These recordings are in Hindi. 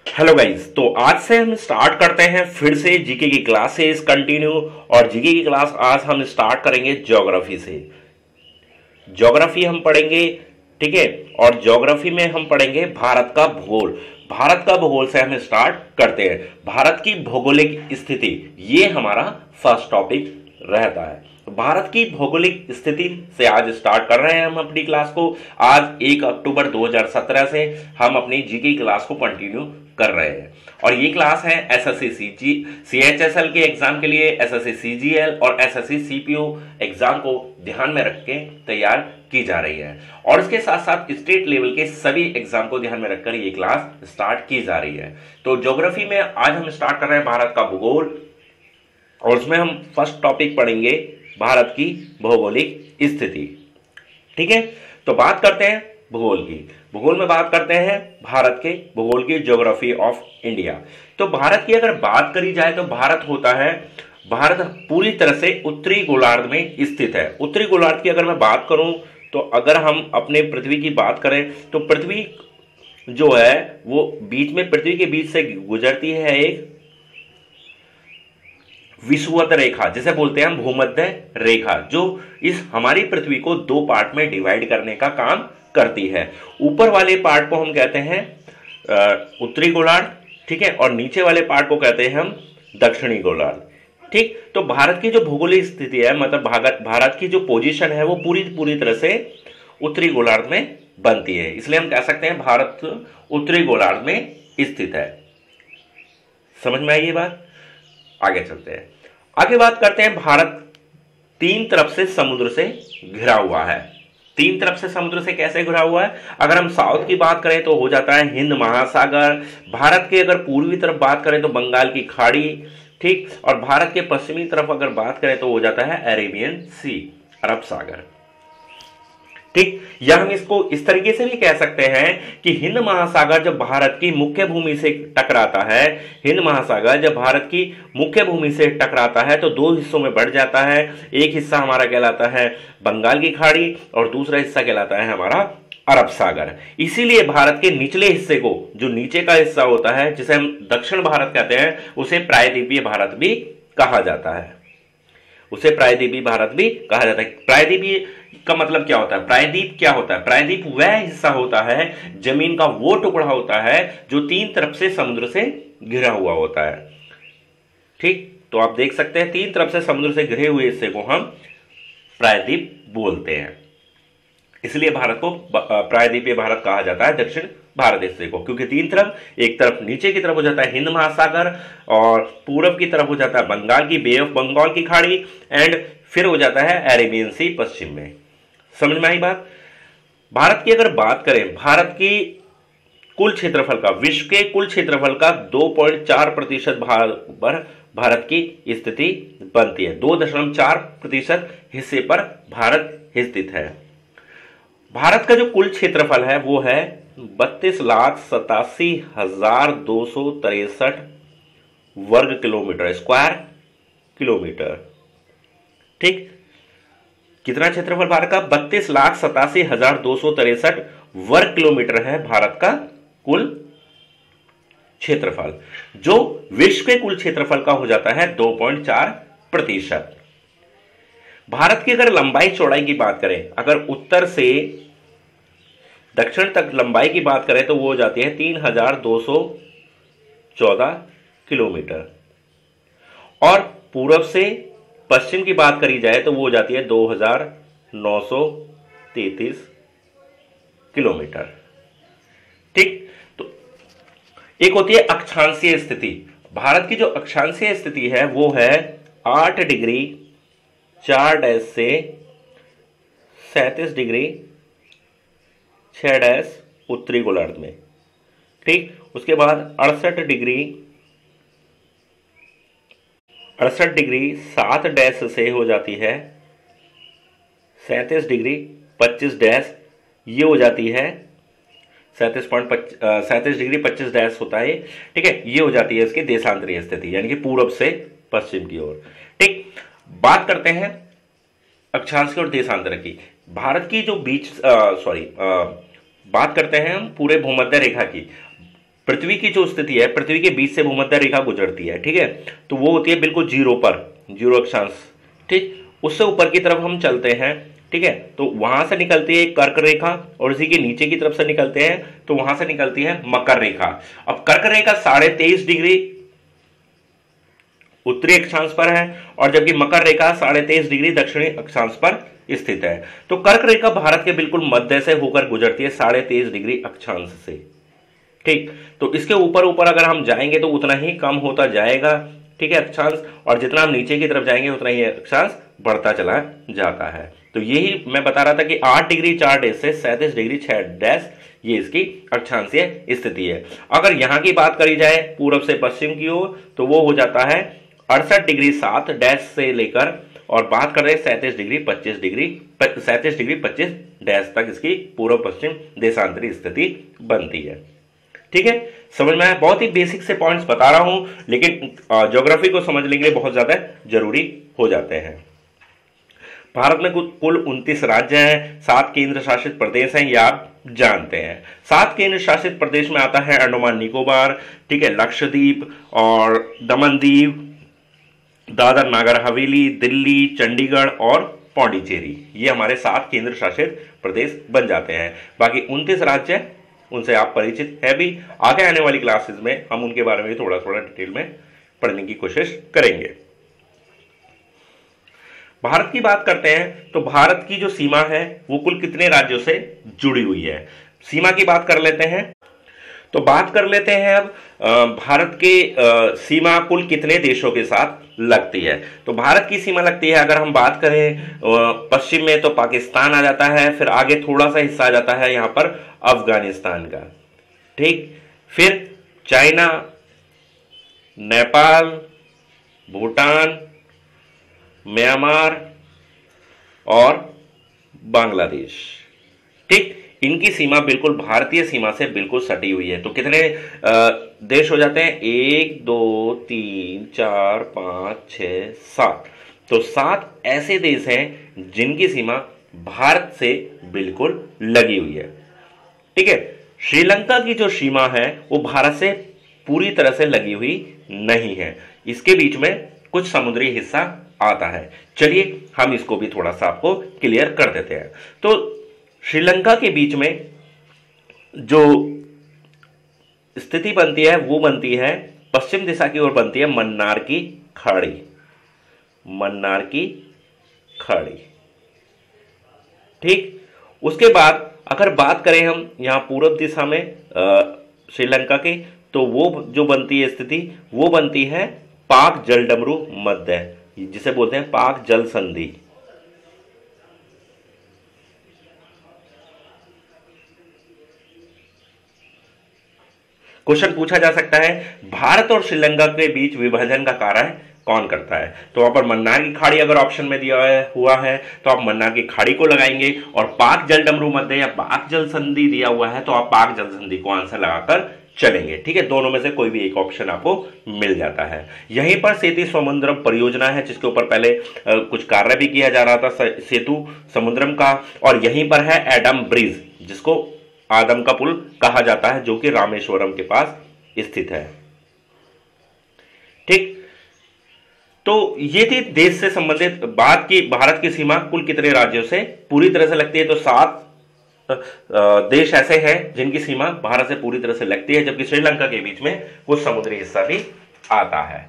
हेलो गाइस, तो आज से हम स्टार्ट करते हैं फिर से जीके की क्लासेस कंटिन्यू। और जीके की क्लास आज हम स्टार्ट करेंगे ज्योग्राफी से। ज्योग्राफी हम पढ़ेंगे, ठीक है। और ज्योग्राफी में हम पढ़ेंगे भारत का भूगोल। भारत का भूगोल से हम स्टार्ट करते हैं। भारत की भौगोलिक स्थिति, ये हमारा फर्स्ट टॉपिक रहता है। तो भारत की भौगोलिक स्थिति से आज स्टार्ट कर रहे हैं हम अपनी क्लास को। आज 1 अक्टूबर 2017 से हम अपनी जीके क्लास को कंटिन्यू कर रहे हैं। और ये क्लास है एसएससी सीएचएसएल के एग्जाम के लिए, एसएससी सीजीएल और एसएससी सीपीओ एग्जाम को ध्यान में रख के तैयार की जा रही है। और इसके साथ साथ स्टेट लेवल के सभी एग्जाम को ध्यान में रखकर ये क्लास स्टार्ट की जा रही है। तो ज्योग्राफी में आज हम स्टार्ट कर रहे हैं भारत का भूगोल, और उसमें हम फर्स्ट टॉपिक पढ़ेंगे भारत की भौगोलिक स्थिति। ठीक है, तो बात करते हैं भूगोल की। भूगोल में बात करते हैं भारत के भूगोल की, ज्योग्राफी ऑफ इंडिया। तो भारत की अगर बात करी जाए तो भारत पूरी तरह से उत्तरी गोलार्ध में स्थित है। उत्तरी गोलार्ध की अगर मैं बात करूं तो अगर हम अपने पृथ्वी की बात करें तो पृथ्वी जो है वो पृथ्वी के बीच से गुजरती है एक विषुवत रेखा, जिसे बोलते हैं हम भूमध्य रेखा, जो इस हमारी पृथ्वी को दो पार्ट में डिवाइड करने का काम करती है। ऊपर वाले पार्ट को हम कहते हैं उत्तरी गोलार्ध, ठीक है, और नीचे वाले पार्ट को कहते हैं हम दक्षिणी गोलार्ध। ठीक, तो भारत की जो भौगोलिक स्थिति है, मतलब भारत की जो पोजीशन है वो पूरी तरह से उत्तरी गोलार्ध में बनती है। इसलिए हम कह सकते हैं भारत उत्तरी गोलार्ध में स्थित है। समझ में आई ये बात? आगे चलते हैं। आगे बात करते हैं, भारत तीन तरफ से समुद्र से घिरा हुआ है। तीन तरफ से समुद्र से कैसे घिरा हुआ है? अगर हम साउथ की बात करें तो हो जाता है हिंद महासागर। भारत के अगर पूर्वी तरफ बात करें तो बंगाल की खाड़ी, ठीक, और भारत के पश्चिमी तरफ अगर बात करें तो हो जाता है अरेबियन सी, अरब सागर। ठीक, या हम इसको इस तरीके से भी कह सकते हैं कि हिंद महासागर जब भारत की मुख्य भूमि से टकराता है, हिंद महासागर जब भारत की मुख्य भूमि से टकराता है तो दो हिस्सों में बढ़ जाता है। एक हिस्सा हमारा कहलाता है बंगाल की खाड़ी और दूसरा हिस्सा कहलाता है हमारा अरब सागर। इसीलिए भारत के निचले हिस्से को, जो नीचे का हिस्सा होता है जिसे हम दक्षिण भारत कहते हैं, उसे प्रायद्वीपीय भारत भी कहा जाता है। उसे प्रायद्वीपीय भारत भी कहा जाता है। प्रायद्वीपीय का मतलब क्या होता है? प्रायद्वीप क्या होता है? प्रायद्वीप वह हिस्सा होता है, जमीन का वो टुकड़ा होता है जो तीन तरफ से समुद्र से घिरा हुआ होता है। ठीक, तो आप देख सकते हैं तीन तरफ से समुद्र से घिरे हुए हिस्से को हम प्रायद्वीप बोलते हैं। इसलिए भारत को प्रायद्वीपीय भारत कहा जाता है, दक्षिण भारत हिस्से को, क्योंकि तीन तरफ, एक तरफ नीचे की तरफ हो जाता है हिंद महासागर और पूरब की तरफ हो जाता है बंगाल की बे ऑफ बंगाल की खाड़ी, एंड फिर हो जाता है अरेबियन सी पश्चिम में। समझ में आई बात? भारत की अगर बात करें, भारत की कुल क्षेत्रफल का, विश्व के कुल क्षेत्रफल का 2.4% भारत की स्थिति बनती है। 2.4% हिस्से पर भारत स्थित है। भारत का जो कुल क्षेत्रफल है वो है 32,87,263 वर्ग किलोमीटर, स्क्वायर किलोमीटर। ठीक, कितना क्षेत्रफल भारत का? 32,87,263 वर्ग किलोमीटर है भारत का कुल क्षेत्रफल, जो विश्व के कुल क्षेत्रफल का हो जाता है 2.4%। भारत की अगर लंबाई चौड़ाई की बात करें, अगर उत्तर से दक्षिण तक लंबाई की बात करें तो वो हो जाती है 3,214 किलोमीटर, और पूरब से पश्चिम की बात करी जाए तो वो हो जाती है 2,933 किलोमीटर। ठीक, तो एक होती है अक्षांशीय स्थिति। भारत की जो अक्षांशीय स्थिति है वो है 8 डिग्री 4 से 37 डिग्री 6 उत्तरी गोलार्ध में। ठीक, उसके बाद 68 डिग्री 7 से हो जाती है 37 डिग्री 25 ये हो जाती है 37 डिग्री 25 होता है। ठीक है, ये हो जाती है इसकी देशांतरीय स्थिति, यानी कि पूरब से पश्चिम की ओर। ठीक, बात करते हैं अक्षांश और देशांतर की। भारत की जो बात करते हैं हम पूरे भूमध्य रेखा की। पृथ्वी की जो स्थिति है, पृथ्वी के बीच से भूमध्य रेखा गुजरती है, ठीक है, तो वो होती है बिल्कुल जीरो पर, जीरो अक्षांश, ठीक। उससे ऊपर की तरफ हम चलते हैं, ठीक है, तो वहां से निकलती है कर्क रेखा, और इसी के नीचे की तरफ से निकलते हैं तो वहां से निकलती है मकर रेखा। अब कर्क रेखा 23.5 डिग्री उत्तरी अक्षांश पर है, और जबकि मकर रेखा 23.5 डिग्री दक्षिणी अक्षांश पर स्थित है। तो कर्क रेखा भारत के बिल्कुल मध्य से होकर गुजरती है 23.5 डिग्री अक्षांश से, ठीक। तो इसके ऊपर ऊपर अगर हम जाएंगे तो उतना ही कम होता जाएगा, ठीक है, अक्षांश, और जितना हम नीचे की तरफ जाएंगे उतना ही अक्षांश बढ़ता चला जाता है। तो यही मैं बता रहा था कि 8 डिग्री 4 डैश से 37 डिग्री 6 डैश ये इसकी अक्षांशीय स्थिति है। अगर यहां की बात करी जाए पूर्व से पश्चिम की ओर, तो वो हो जाता है 68 डिग्री 7 डैश से लेकर, और बात कर रहे हैं 37 डिग्री 25 डैश तक इसकी पूर्व पश्चिम देशांतरी स्थिति बनती है, ठीक है। समझ में आया? बहुत ही बेसिक से पॉइंट्स बता रहा हूं, लेकिन ज्योग्राफी को समझने के लिए बहुत ज्यादा जरूरी हो जाते हैं। भारत में कुल 29 राज्य हैं, 7 केंद्र शासित प्रदेश हैं, ये आप जानते हैं। 7 केंद्र शासित प्रदेश में आता है अंडमान निकोबार, ठीक है, लक्षद्वीप और दमन दीव, दादर नागर हवेली, दिल्ली, चंडीगढ़ और पौंडीचेरी, ये हमारे 7 केंद्र शासित प्रदेश बन जाते हैं। बाकी 29 राज्य, उनसे आप परिचित है भी। आगे आने वाली क्लासेस में हम उनके बारे में थोड़ा थोड़ा डिटेल में पढ़ने की कोशिश करेंगे। भारत की बात करते हैं तो भारत की जो सीमा है वो कुल कितने राज्यों से जुड़ी हुई है, सीमा की बात कर लेते हैं। तो बात कर लेते हैं अब भारत के सीमा कुल कितने देशों के साथ लगती है। तो भारत की सीमा लगती है, अगर हम बात करें पश्चिम में तो पाकिस्तान आ जाता है, फिर आगे थोड़ा सा हिस्सा आ जाता है यहां पर अफगानिस्तान का, ठीक, फिर चाइना, नेपाल, भूटान, म्यांमार और बांग्लादेश, ठीक। इनकी सीमा बिल्कुल भारतीय सीमा से बिल्कुल सटी हुई है। तो कितने देश हो जाते हैं? 1 2 3 4 5 6 7। तो 7 ऐसे देश हैं जिनकी सीमा भारत से बिल्कुल लगी हुई है, ठीक है। श्रीलंका की जो सीमा है वो भारत से पूरी तरह से लगी हुई नहीं है, इसके बीच में कुछ समुद्री हिस्सा आता है। चलिए हम इसको भी थोड़ा सा आपको क्लियर कर देते हैं। तो श्रीलंका के बीच में जो स्थिति बनती है वो बनती है पश्चिम दिशा की ओर बनती है मन्नार की खाड़ी, मन्नार की खाड़ी, ठीक। उसके बाद अगर बात करें हम यहां पूर्व दिशा में श्रीलंका की, तो वो जो बनती है स्थिति वो बनती है पाक जलडमरू मध्य, जिसे बोलते हैं पाक जल संधि। क्वेश्चन पूछा जा सकता है भारत और श्रीलंका के बीच विभाजन का कार्य कौन करता है। तो वहां पर मन्नार की खाड़ी अगर ऑप्शन में दिया हुआ है तो आप मन्नार की खाड़ी को लगाएंगे, और पाक जल डमरू मध्य या पाक जल संधि दिया हुआ है तो आप पाक जल संधि को आंसर लगाकर चलेंगे, ठीक है। दोनों में से कोई भी एक ऑप्शन आपको मिल जाता है। यहीं पर सेतु समुद्रम परियोजना है जिसके ऊपर पहले कुछ कार्य भी किया जा रहा था सेतु समुद्रम का, और यहीं पर है एडम ब्रिज जिसको आदम का पुल कहा जाता है, जो कि रामेश्वरम के पास स्थित है, ठीक। तो ये थी देश से संबंधित बात की। भारत की सीमा कुल कितने राज्यों से पूरी तरह से लगती है, तो 7 देश ऐसे हैं जिनकी सीमा भारत से पूरी तरह से लगती है, जबकि श्रीलंका के बीच में कुछ समुद्री हिस्सा भी आता है,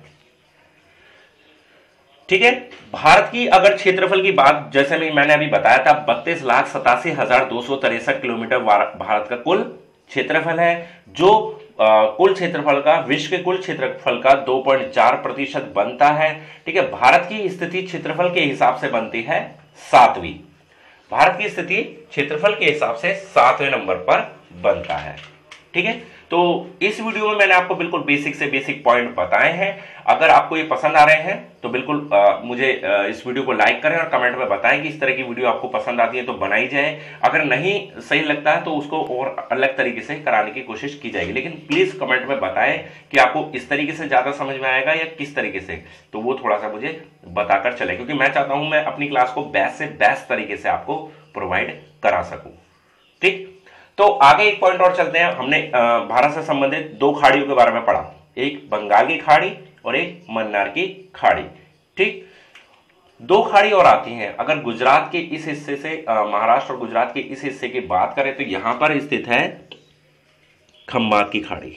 ठीक है। भारत की अगर क्षेत्रफल की बात, जैसे मैंने अभी बताया था, 32,87,263 किलोमीटर भारत का कुल क्षेत्रफल है, जो कुल क्षेत्रफल का, विश्व के कुल क्षेत्रफल का 2.4% बनता है, ठीक है। भारत की स्थिति क्षेत्रफल के हिसाब से बनती है 7वीं, भारत की स्थिति क्षेत्रफल के हिसाब से 7वें नंबर पर बनता है, ठीक है। तो इस वीडियो में मैंने आपको बिल्कुल बेसिक से बेसिक पॉइंट बताए हैं। अगर आपको ये पसंद आ रहे हैं तो बिल्कुल मुझे इस वीडियो को लाइक करें और कमेंट में बताएं कि इस तरह की वीडियो आपको पसंद आती है तो बनाई जाए। अगर नहीं सही लगता है तो उसको और अलग तरीके से कराने की कोशिश की जाएगी, लेकिन प्लीज कमेंट में बताएं कि आपको इस तरीके से ज्यादा समझ में आएगा या किस तरीके से, तो वो थोड़ा सा मुझे बताकर चले, क्योंकि मैं चाहता हूं मैं अपनी क्लास को बेस्ट से बेस्ट तरीके से आपको प्रोवाइड करा सकूं, ठीक। तो आगे एक पॉइंट और चलते हैं। हमने भारत से संबंधित दो खाड़ियों के बारे में पढ़ा, एक बंगाल की खाड़ी और एक मन्नार की खाड़ी। ठीक, दो खाड़ी और आती हैं। अगर गुजरात के इस हिस्से से महाराष्ट्र और गुजरात के इस हिस्से की बात करें तो यहां पर स्थित है खंबात की खाड़ी।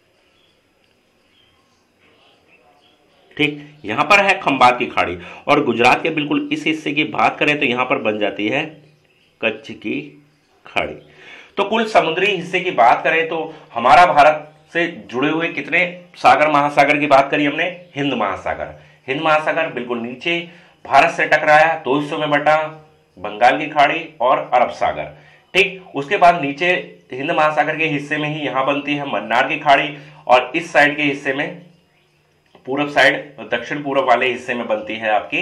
ठीक, यहां पर है खंबात की खाड़ी। और गुजरात के बिल्कुल इस हिस्से की बात करें तो यहां पर बन जाती है कच्छ की खाड़ी। तो कुल समुद्री हिस्से की बात करें तो हमारा भारत से जुड़े हुए कितने सागर महासागर की बात करी हमने? हिंद महासागर। हिंद महासागर बिल्कुल नीचे भारत से टकराया, दो हिस्सों में बटा, बंगाल की खाड़ी और अरब सागर। ठीक, उसके बाद नीचे हिंद महासागर के हिस्से में ही यहां बनती है मन्नार की खाड़ी, और इस साइड के हिस्से में पूरब साइड, दक्षिण पूर्व वाले हिस्से में बनती है आपकी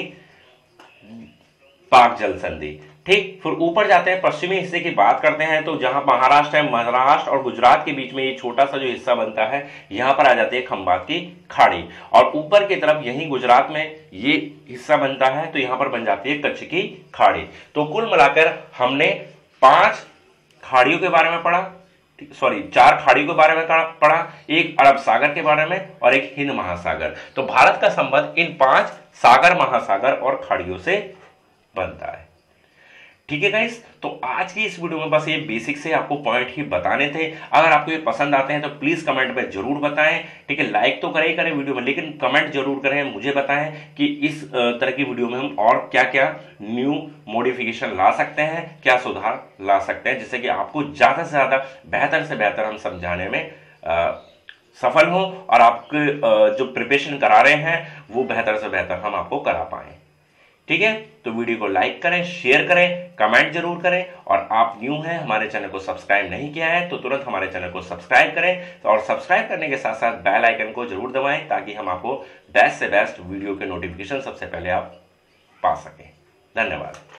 पाक जल संधि। ठीक, फिर ऊपर जाते हैं, पश्चिमी हिस्से की बात करते हैं तो जहां महाराष्ट्र है, महाराष्ट्र और गुजरात के बीच में ये छोटा सा जो हिस्सा बनता है, यहां पर आ जाती है खंबात की खाड़ी। और ऊपर की तरफ यहीं गुजरात में ये हिस्सा बनता है तो यहां पर बन जाती है कच्छ की खाड़ी। तो कुल मिलाकर हमने 5 खाड़ियों के बारे में पढ़ा, सॉरी 4 खाड़ियों के बारे में पढ़ा, एक अरब सागर के बारे में और एक हिंद महासागर। तो भारत का संबंध इन 5 सागर, महासागर और खाड़ियों से बनता है। ठीक है गाइस, तो आज की इस वीडियो में बस ये बेसिक से आपको पॉइंट ही बताने थे। अगर आपको ये पसंद आते हैं तो प्लीज कमेंट में जरूर बताएं। ठीक है, लाइक तो करें वीडियो में, लेकिन कमेंट जरूर करें, मुझे बताएं कि इस तरह की वीडियो में हम और क्या क्या न्यू मॉडिफिकेशन ला सकते हैं, क्या सुधार ला सकते हैं, जिससे कि आपको ज्यादा से ज्यादा बेहतर से बेहतर हम समझाने में सफल हों और आपके जो प्रिपरेशन करा रहे हैं वो बेहतर से बेहतर हम आपको करा पाए। ठीक है, तो वीडियो को लाइक करें, शेयर करें, कमेंट जरूर करें, और आप न्यू हैं, हमारे चैनल को सब्सक्राइब नहीं किया है तो तुरंत हमारे चैनल को सब्सक्राइब करें, और सब्सक्राइब करने के साथ साथ बेल आइकन को जरूर दबाएं ताकि हम आपको बेस्ट से बेस्ट वीडियो के नोटिफिकेशन सबसे पहले आप पा सकें। धन्यवाद।